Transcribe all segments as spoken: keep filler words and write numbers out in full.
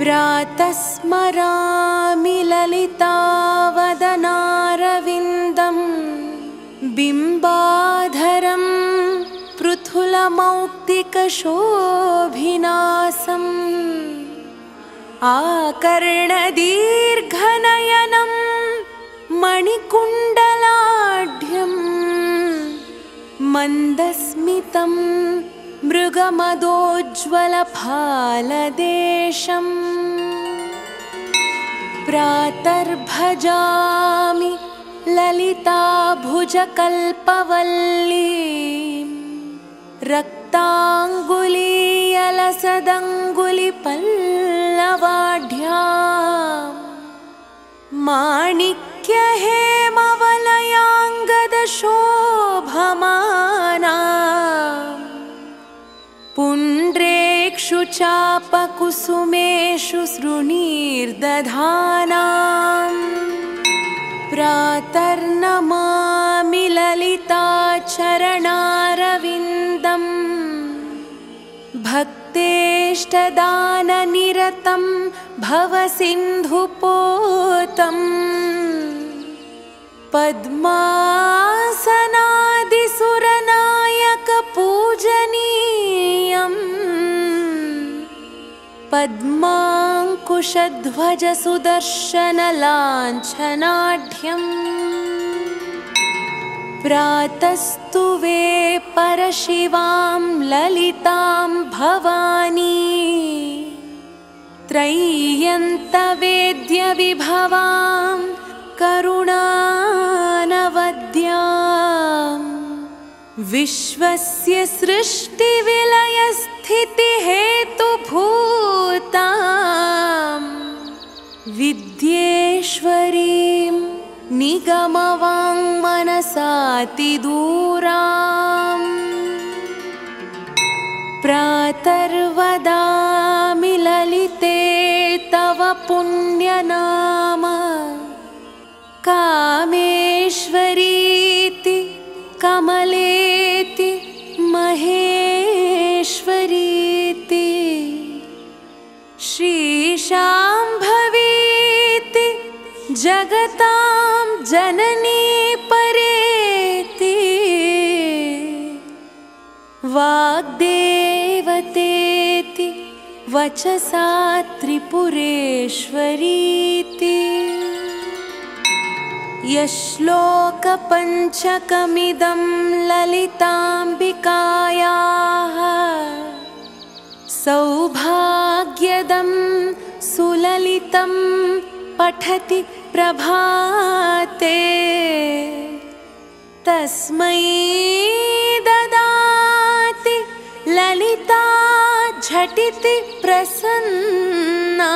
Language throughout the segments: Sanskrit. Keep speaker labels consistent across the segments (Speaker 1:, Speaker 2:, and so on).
Speaker 1: प्रातः स्मरामि ललितावदनारविन्दं बिम्बाधरं पृथुलमौक्तिकशोभिनासम् आकर्णदीर्घनयनं मणिकुण्डलाढ्यं मन्दस्मितं मृगमदोज्ज्वलफालदेशम् प्रातर्भजामि ललिताभुजकल्पवल्लीं रक्ताङ्गुलीयलसदङ्गुलिपल्लवाढ्यां माणिक्यहेमवलयाङ्गदशोभमानां पुण्ड्रेक्षु चापकुसुमेषु सृणीर्दधानाम् प्रातर्नमामि ललिताचरणारविन्दं भक्तेष्टदाननिरतं भवसिन्धुपोतम् पद्मासनादिसुरनायकपूजनीयम् पद्माङ्कुशध्वजसुदर्शनलाञ्छनाढ्यम् प्रातस्तुवे परशिवां ललितां भवानी त्रय्यन्तवेद्यविभवां करुणानवद्यां विश्वस्य सृष्टिविलयस्थितिहेतुभूतां विद्येश्वरीं निगमवाङ्मनसातिदूराम् प्रातर्वदामि ललिते तव पुण्यनाम कामेश्वरीति कमलेति महेश्वरीति श्रीशाम्भवीति जगतां जननी परेति वाग्देवतेति वचसा त्रिपुरेश्वरीति यश्लोकपञ्चकमिदं ललिताम्बिकायाः सौभाग्यदं सुललितं पठति प्रभाते तस्मै ददाति ललिता झटिति प्रसन्ना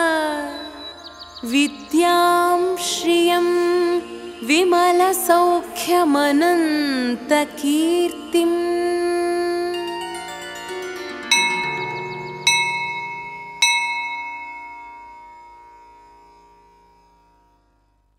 Speaker 1: विद्यां श्रियं विमलसौख्यमनन्तकीर्तिम्।